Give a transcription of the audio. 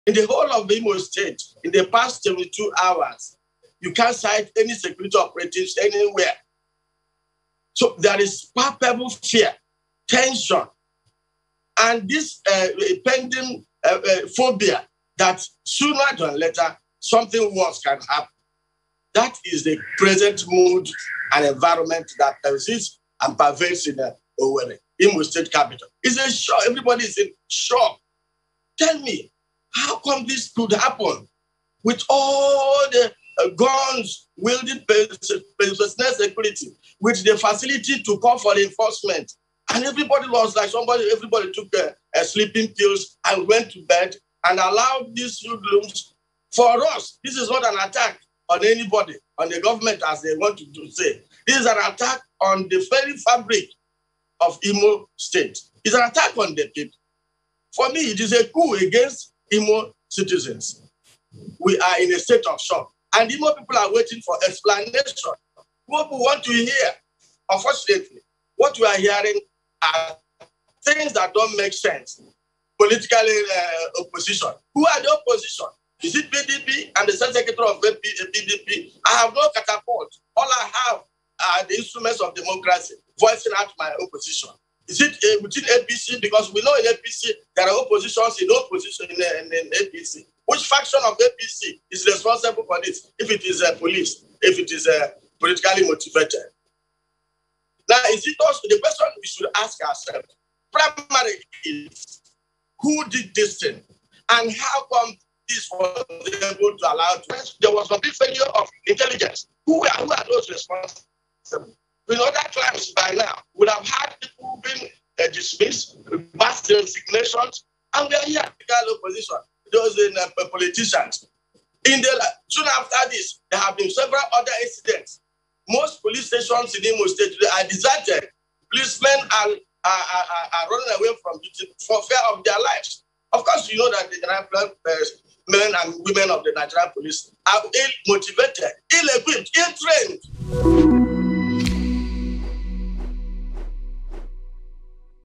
In the whole of the Imo State, in the past 72 hours, you can't cite any security operatives anywhere. So there is palpable fear, tension, and this pending phobia that sooner than later something worse can happen. That is the present mood and environment that exists and pervades in Owerri, Imo State capital. It's a shock. Everybody is in shock. Tell me, how come this could happen with all the guns wielding personal security, with the facility to call for enforcement? And everybody was like everybody took sleeping pills and went to bed and allowed these hoodlums. For us, this is not an attack on anybody, on the government, as they want to say. This is an attack on the very fabric of Imo State. It's an attack on the people. For me, it is a coup against Imo citizens. We are in a state of shock. And Imo people are waiting for explanation. People want to hear. Unfortunately, what we are hearing are things that don't make sense. Politically opposition. Who are the opposition? Is it PDP and the secretary of PDP? I have no catapult. All I have are the instruments of democracy, voicing out my opposition. Is it within APC? Because we know in APC, there are oppositions in opposition in APC. Which faction of APC is responsible for this? If it is police, if it is politically motivated. Now, is it also the question we should ask ourselves? Primarily is, who did this thing? And how come this was able to allow to? There was a big failure of intelligence. Who are those responsible? In other crimes by now, would have had people being dismissed, mass resignations, and we are here in the opposition, those politicians. Soon after this, there have been several other incidents. Most police stations in Imo State are deserted. Policemen are running away from duty for fear of their lives. Of course, you know that the Nigerian men and women of the Nigerian police are ill-motivated, ill-equipped, ill-trained.